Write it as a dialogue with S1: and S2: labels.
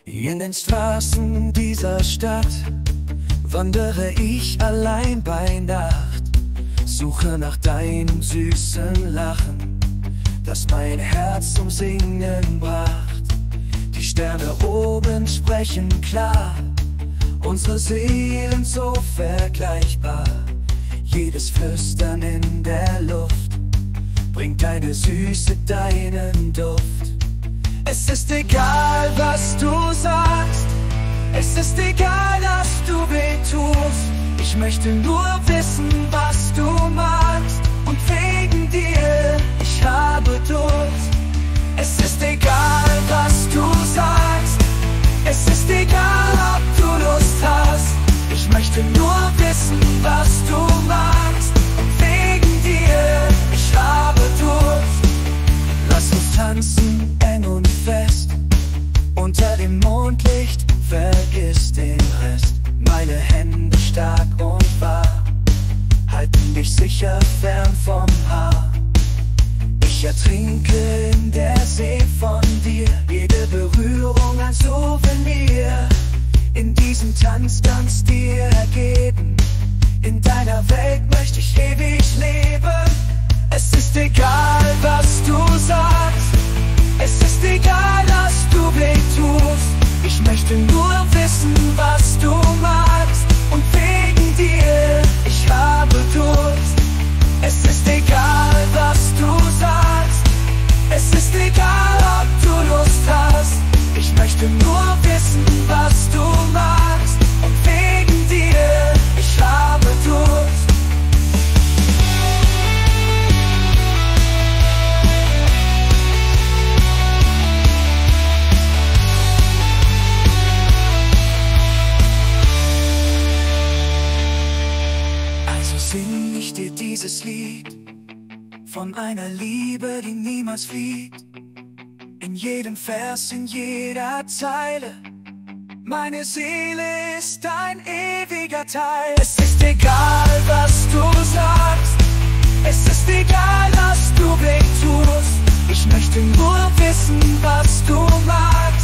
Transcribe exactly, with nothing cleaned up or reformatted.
S1: In den Straßen dieser Stadt wandere ich allein bei Nacht, suche nach deinem süßen Lachen, das mein Herz zum Singen bracht. Die Sterne oben sprechen klar, unsere Seelen so vergleichbar. Jedes Flüstern in der Luft bringt deine Süße, deinen Duft. Es ist egal, was du sagst, es ist egal, dass du weh tust. Ich möchte nur wissen, was du magst, und wegen dir, ich habe Durst. Es ist egal, was du sagst, es ist egal, ob du Lust hast. Ich möchte nur wissen, was du magst, und wegen dir, ich habe Durst. Lass uns tanzen, eng und fest, unter dem Mondlicht, vergiss den Rest. Meine Hände stark und wahr halten dich sicher fern vom Haar. Ich ertrinke in der See von dir, jede Berührung ein Souvenir. In diesem Tanz ganz dir ergeben, in deiner Welt möchte ich ewig leben. Es ist egal, was du sagst, es ist egal, dass du weh tust. Ich möchte nur wissen, was du magst, und wegen dir, ich habe Durst. Es ist egal, was du sagst, es ist egal, ob du Lust hast. Ich möchte nur wissen, was du magst, und wegen dir, ich habe Durst. Sing ich dir dieses Lied von einer Liebe, die niemals fliegt. In jedem Vers, in jeder Zeile, meine Seele ist ein ewiger Teil. Es ist egal, was du sagst, es ist egal, dass du weh tust. Ich möchte nur wissen, was du magst,